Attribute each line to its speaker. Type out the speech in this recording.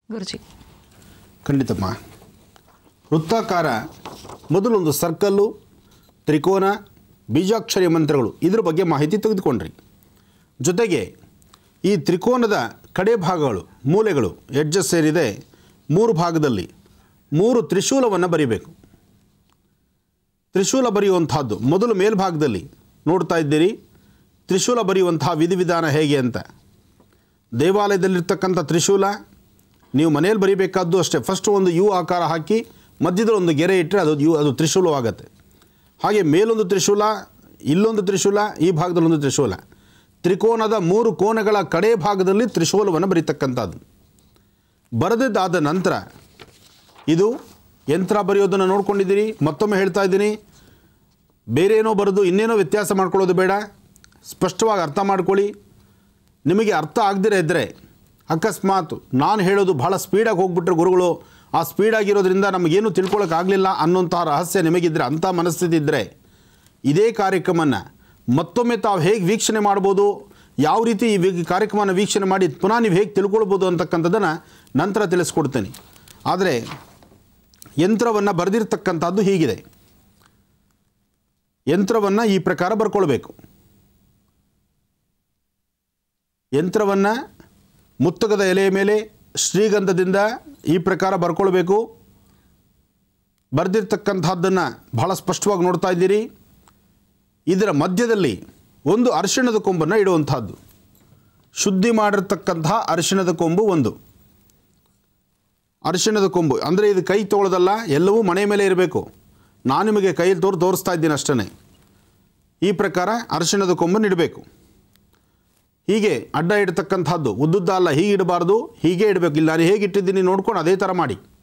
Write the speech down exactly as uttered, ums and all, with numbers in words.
Speaker 1: ಗುರುಜಿ.
Speaker 2: ಖಂಡಿತಮ್ಮ. ವೃತ್ತಾಕಾರ ಮೊದಲೊಂದು circle, ತ್ರಿಕೋನ, ಬೀಜಾಕ್ಷರಿ ಮಂತ್ರಗಳು ಇದ್ರ ಬಗ್ಗೆ ಮಾಹಿತಿ ತೆಗೆದುಕೊಂಡ್ರಿ. ಜೊತೆಗೆ ಈ ತ್ರಿಕೋನದ ಕಡೆ ಭಾಗಗಳು, ಮೂಲೆಗಳು, ಎಡ್ಜಸ್ ಸೇರಿದೆ ಮೂರು ಭಾಗದಲ್ಲಿ ಮೂರು ತ್ರಿಶೂಲವನ್ನು ಬರೀಬೇಕು. ತ್ರಿಶೂಲ ಬರೆಯುವಂಥದ್ದು ಮೊದಲು ಮೇಲ್ಭಾಗದಲ್ಲಿ ನೋಡ್ತಾ ಇದ್ದೀರಿ. ತ್ರಿಶೂಲ ಬರೆಯುವಂತಹ ವಿಧಿವಿಧಾನ ಹೇಗೆ ಅಂತ. ದೇವಾಲಯದಲ್ಲಿರ್ತಕ್ಕಂಥ ತ್ರಿಶೂಲ ನೀವು ಮನೆಯಲ್ಲಿ ಬರೀಬೇಕಾದ್ದು ಅಷ್ಟೇ. ಫಸ್ಟ್ ಒಂದು ಯು ಆಕಾರ ಹಾಕಿ ಮಧ್ಯದಲ್ಲಿ ಒಂದು ಗೆರೆ ಇಟ್ಟರೆ ಅದು ಯು ಅದು ತ್ರಿಶೂಲವಾಗತ್ತೆ. ಹಾಗೆ ಮೇಲೊಂದು ತ್ರಿಶೂಲ, ಇಲ್ಲೊಂದು ತ್ರಿಶೂಲ, ಈ ಭಾಗದಲ್ಲೊಂದು ತ್ರಿಶೂಲ. ತ್ರಿಕೋನದ ಮೂರು ಕೋನಗಳ ಕಡೆ ಭಾಗದಲ್ಲಿ ತ್ರಿಶೂಲವನ್ನು ಬರೀತಕ್ಕಂಥದ್ದು. ಬರೆದಿದ್ದಾದ ನಂತರ ಇದು ಯಂತ್ರ ಬರೆಯೋದನ್ನು ನೋಡ್ಕೊಂಡಿದ್ದೀರಿ. ಮತ್ತೊಮ್ಮೆ ಹೇಳ್ತಾ ಇದ್ದೀನಿ, ಬೇರೇನೋ ಬರೆದು ಇನ್ನೇನೋ ವ್ಯತ್ಯಾಸ ಮಾಡ್ಕೊಳ್ಳೋದು ಬೇಡ. ಸ್ಪಷ್ಟವಾಗಿ ಅರ್ಥ ಮಾಡ್ಕೊಳ್ಳಿ. ನಿಮಗೆ ಅರ್ಥ ಆಗದಿರೇ ಇದ್ದರೆ, ಅಕಸ್ಮಾತ್ ನಾನು ಹೇಳೋದು ಭಾಳ ಸ್ಪೀಡಾಗಿ ಹೋಗ್ಬಿಟ್ರೆ ಗುರುಗಳು, ಆ ಸ್ಪೀಡಾಗಿರೋದ್ರಿಂದ ನಮಗೇನು ತಿಳ್ಕೊಳ್ಳೋಕ್ಕಾಗಲಿಲ್ಲ ಅನ್ನೋಂತಹ ರಹಸ್ಯ ನಿಮಗಿದ್ದರೆ, ಅಂಥ ಮನಸ್ಥಿತಿ ಇದ್ದರೆ, ಇದೇ ಕಾರ್ಯಕ್ರಮನ ಮತ್ತೊಮ್ಮೆ ತಾವು ಹೇಗೆ ವೀಕ್ಷಣೆ ಮಾಡ್ಬೋದು, ಯಾವ ರೀತಿ ಈ ಕಾರ್ಯಕ್ರಮನ ವೀಕ್ಷಣೆ ಮಾಡಿ ಪುನಃ ನೀವು ಹೇಗೆ ತಿಳ್ಕೊಳ್ಬೋದು ಅಂತಕ್ಕಂಥದ್ದನ್ನು ನಂತರ ತಿಳಿಸ್ಕೊಡ್ತೇನೆ. ಆದರೆ ಯಂತ್ರವನ್ನು ಬರೆದಿರ್ತಕ್ಕಂಥದ್ದು ಹೀಗಿದೆ. ಯಂತ್ರವನ್ನು ಈ ಪ್ರಕಾರ ಬರ್ಕೊಳ್ಬೇಕು. ಯಂತ್ರವನ್ನು ಮುತ್ತಗದ ಎಲೆಯ ಮೇಲೆ ಶ್ರೀಗಂಧದಿಂದ ಈ ಪ್ರಕಾರ ಬರ್ಕೊಳ್ಬೇಕು. ಬರೆದಿರ್ತಕ್ಕಂಥದ್ದನ್ನು ಬಹಳ ಸ್ಪಷ್ಟವಾಗಿ ನೋಡ್ತಾ ಇದ್ದೀರಿ. ಇದರ ಮಧ್ಯದಲ್ಲಿ ಒಂದು ಅರಿಶಿಣದ ಕೊಂಬನ್ನು ಇಡುವಂಥದ್ದು. ಶುದ್ಧಿ ಮಾಡಿರ್ತಕ್ಕಂತಹ ಅರಿಶಿಣದ ಕೊಂಬು ಒಂದು. ಅರಿಶಿಣದ ಕೊಂಬು ಅಂದರೆ ಇದು ಕೈ ತೊಗೊಳ್ಳೋದಲ್ಲ, ಎಲ್ಲವೂ ಮನೆ ಮೇಲೆ ಇರಬೇಕು. ನಾನು ನಿಮಗೆ ಕೈಯಲ್ಲಿ ತೋರು ತೋರಿಸ್ತಾ ಇದ್ದೀನಿ ಅಷ್ಟೇ. ಈ ಪ್ರಕಾರ ಅರಿಶಿಣದ ಕೊಂಬನ್ನು ಇಡಬೇಕು. ಹೀಗೆ ಅಡ್ಡ ಇಡ್ತಕ್ಕಂಥದ್ದು, ಉದ್ದುದ್ದ ಅಲ್ಲ, ಹೀಗೆ ಇಡಬಾರ್ದು, ಹೀಗೆ ಇಡಬೇಕು. ಇಲ್ಲ ನಾನು ಹೇಗೆ ಇಟ್ಟಿದ್ದೀನಿ ನೋಡ್ಕೊಂಡು ಅದೇ ಥರ ಮಾಡಿ.